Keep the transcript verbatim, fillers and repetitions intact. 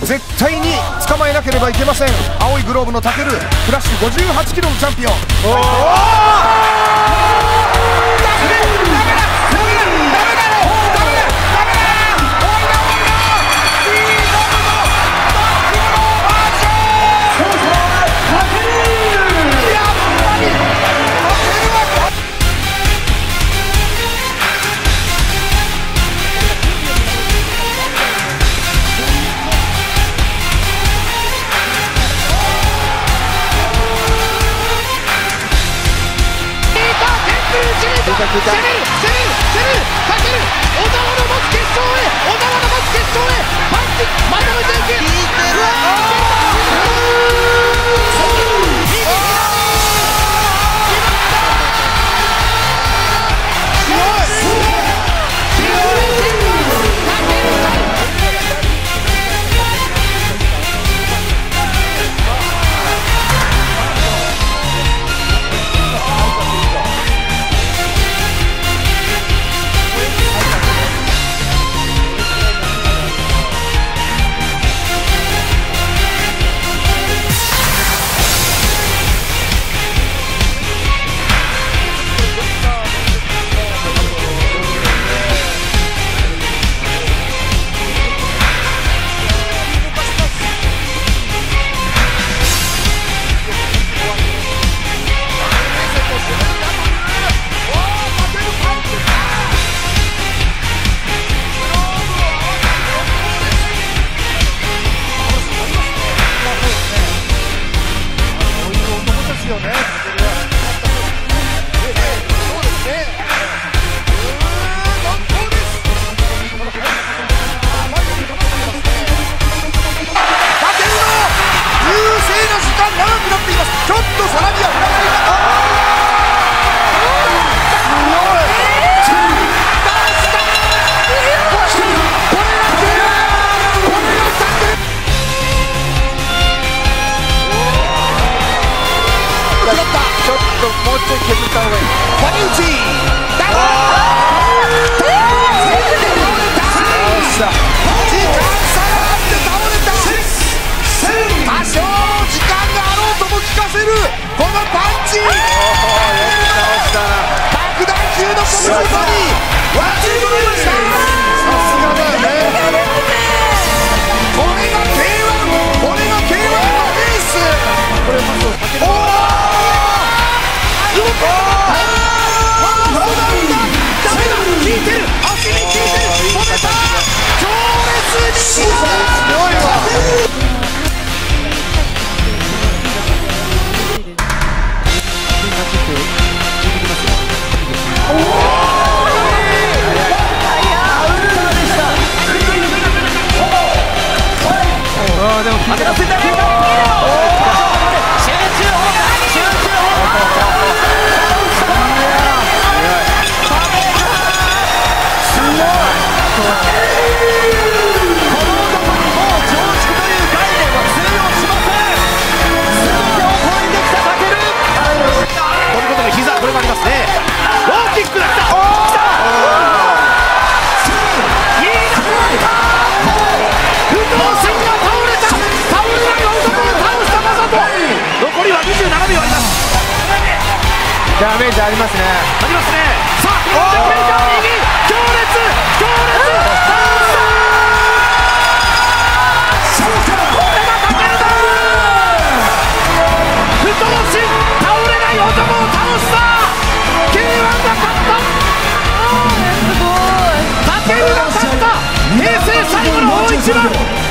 絶対に捕まえなければいけません。青いグローブのタケル、クラッシュごじゅうはちキロのチャンピオン。お攻める攻める攻めるかける小沢の持つ決勝へ、小沢の持つ決勝へ、パンチまとめていく。聞いてる。ちょっとさらにはちょっともうちょい削った方がいい。谷内ダウン時間差があって倒れた。多少時間があろうとも聞かせるこのパンチ。爆弾級の拳のボディ割り込みました。さすがだよね。これが ケーワン、 これが ケーワン のエース。これパスをかける。おおダメだ、効いてる、足に効いてる、止めた、強烈にすごいわ。でも当てらせたね。集中砲火、集中砲火。すごい。この男にもう常識という概念は通用しません。全てを超えてきたタケル。ということで膝、これがありますね。ローキックだ。来た。来た。いいなくなった。不動心が倒れた。倒れない男を倒したまさと。残りはにじゅうななびょうあります。ダメージありますね。ありますね。さあ、これで右強烈強烈。これがタケルだ。不動心倒れない男を倒した。ケーワン が勝った。タケルが勝った。平成最後の大一番。